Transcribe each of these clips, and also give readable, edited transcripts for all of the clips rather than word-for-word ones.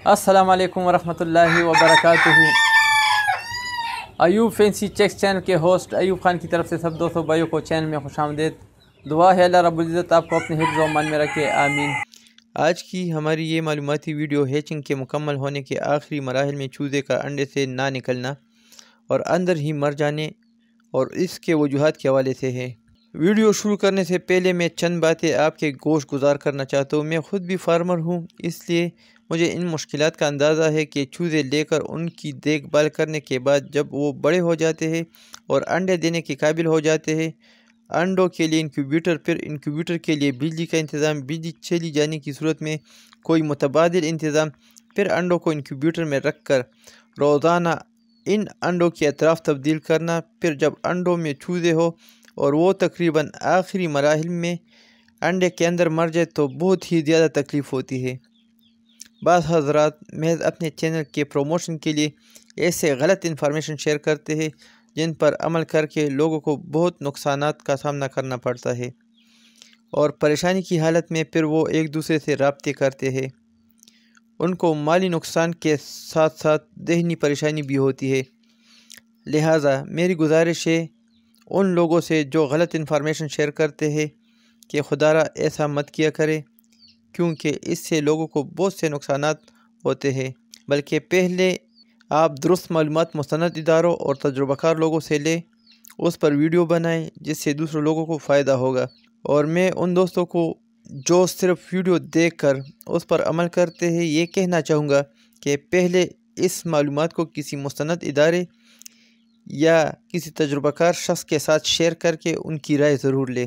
अस्सलाम वालेकुम वरहमतुल्लाहि वबरकातुहू। अयूब फैंसी चेक्स चैनल के होस्ट अयूब खान की तरफ से सब दोस्तों भाइयों को चैनल में खुशामदीद। दुआ है अल्लाह रब्बुल इज़्ज़त आपको अपने हिफ्ज़ व अमान में रखे, आमीन। आज की हमारी ये मालूमाती वीडियो हैचिंग के मुकम्मल होने के आखिरी मराहिल में चूज़े का अंडे से ना निकलना और अंदर ही मर जाने और इसके वजूहात के हवाले से है। वीडियो शुरू करने से पहले मैं चंद बातें आपके गोश गुजार करना चाहता हूँ। मैं ख़ुद भी फार्मर हूँ, इसलिए मुझे इन मुश्किलात का अंदाज़ा है कि चूज़े लेकर उनकी देखभाल करने के बाद जब वो बड़े हो जाते हैं और अंडे देने के काबिल हो जाते हैं, अंडों के लिए इंक्यूबेटर, फिर इंक्यूबेटर के लिए बिजली का इंतज़ाम, बिजली चली जाने की सूरत में कोई मुतबादिल इंतज़ाम, फिर अंडों को इंक्यूबेटर में रख कर रोज़ाना इन अंडों की अतराफ़ तब्दील करना। फिर जब अंडों में चूज़े हो और वो तकरीबन आखिरी मराहिल में अंडे के अंदर मर जाए तो बहुत ही ज़्यादा तकलीफ़ होती है। बाज़ हज़रात महज अपने चैनल के प्रमोशन के लिए ऐसे गलत इन्फॉर्मेशन शेयर करते हैं जिन पर अमल करके लोगों को बहुत नुकसानात का सामना करना पड़ता है और परेशानी की हालत में फिर वो एक दूसरे से राब्ते करते हैं। उनको माली नुकसान के साथ साथ ज़हनी परेशानी भी होती है। लिहाजा मेरी गुजारिश है उन लोगों से जो गलत इन्फॉर्मेशन शेयर करते हैं कि खुदारा ऐसा मत किया करे, क्योंकि इससे लोगों को बहुत से नुकसानात होते हैं। बल्कि पहले आप दुरुस्त मालूमात मुस्तनद इदारों और तजुर्बाकार लोगों से लें, उस पर वीडियो बनाएं जिससे दूसरे लोगों को फ़ायदा होगा। और मैं उन दोस्तों को जो सिर्फ वीडियो देखकर उस पर अमल करते हैं ये कहना चाहूँगा कि पहले इस मालूमात को किसी मुस्तनद इदारे या किसी तजुर्बाकार शख्स के साथ शेयर करके उनकी राय ज़रूर लें।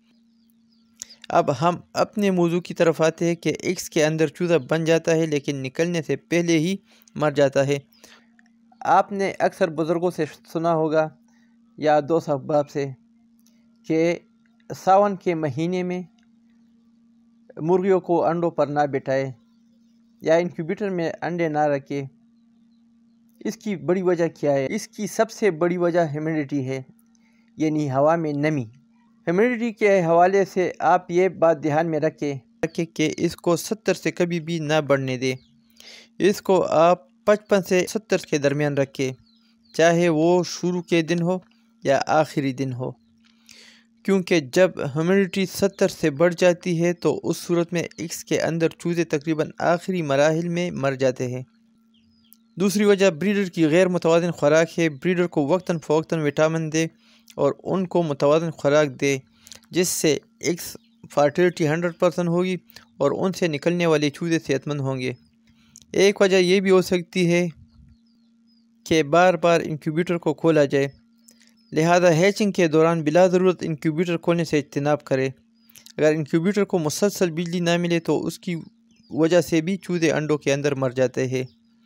अब हम अपने मौजू की तरफ आते हैं कि एग्स के अंदर चूज़ा बन जाता है लेकिन निकलने से पहले ही मर जाता है। आपने अक्सर बुज़ुर्गों से सुना होगा या दोस्त अहबाब से कि सावन के महीने में मुर्गियों को अंडों पर ना बिठाए या इंक्यूबेटर में अंडे ना रखे। इसकी बड़ी वजह क्या है? इसकी सबसे बड़ी वजह ह्यूमिडिटी है, यानी हवा में नमी। ह्यूमिडिटी के हवाले से आप ये बात ध्यान में रखें कि इसको 70 से कभी भी ना बढ़ने दें। इसको आप 55 से 70 के दरमियान रखें, चाहे वो शुरू के दिन हो या आखिरी दिन हो, क्योंकि जब ह्यूमिडिटी 70 से बढ़ जाती है तो उस सूरत में एग्स के अंदर चूज़े तकरीबन आखिरी मराहिल में मर जाते हैं। दूसरी वजह ब्रीडर की गैर मुतवाज़िन खुराक है। ब्रीडर को वक्तन फ़वक्तन विटामिन दे और उनको मुतवाज़िन खुराक दे, जिससे एग्स फर्टिलिटी 100% होगी और उनसे निकलने वाले चूज़े सेहतमंद होंगे। एक वजह यह भी हो सकती है कि बार बार इंक्यूबेटर को खोला जाए, लिहाजा हैचिंग के दौरान बिला ज़रूरत इंक्यूबेटर खोलने से इज्तनाब करें। अगर इंक्यूबेटर को मुसलसल बिजली ना मिले तो उसकी वजह से भी चूज़े अंडों के अंदर मर जाते हैं।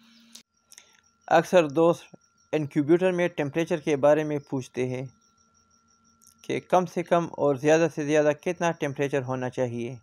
अक्सर दोस्त इंक्यूबेटर में टेम्परेचर के बारे में पूछते हैं कि कम से कम और ज़्यादा से ज़्यादा कितना टेम्परेचर होना चाहिए।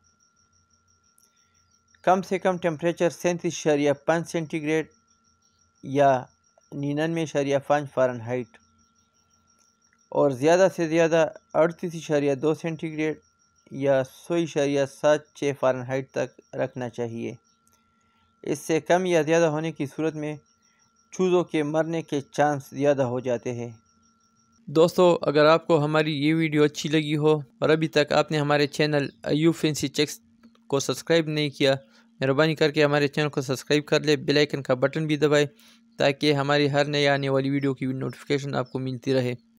कम से कम टेम्परेचर 37.5 सेंटीग्रेड या 99.5 फ़ारेनहाइट और ज़्यादा से ज़्यादा 38.2 सेंटीग्रेड या 100.76 फ़ारेनहाइट तक रखना चाहिए। इससे कम या ज़्यादा होने की सूरत में चूज़ों के मरने के चांस ज़्यादा हो जाते हैं। दोस्तों, अगर आपको हमारी ये वीडियो अच्छी लगी हो और अभी तक आपने हमारे चैनल अयूब फैंसी चेक्स को सब्सक्राइब नहीं किया, मेहरबानी करके हमारे चैनल को सब्सक्राइब कर ले, बेल आइकन का बटन भी दबाएं ताकि हमारी हर नई आने वाली वीडियो की नोटिफिकेशन आपको मिलती रहे।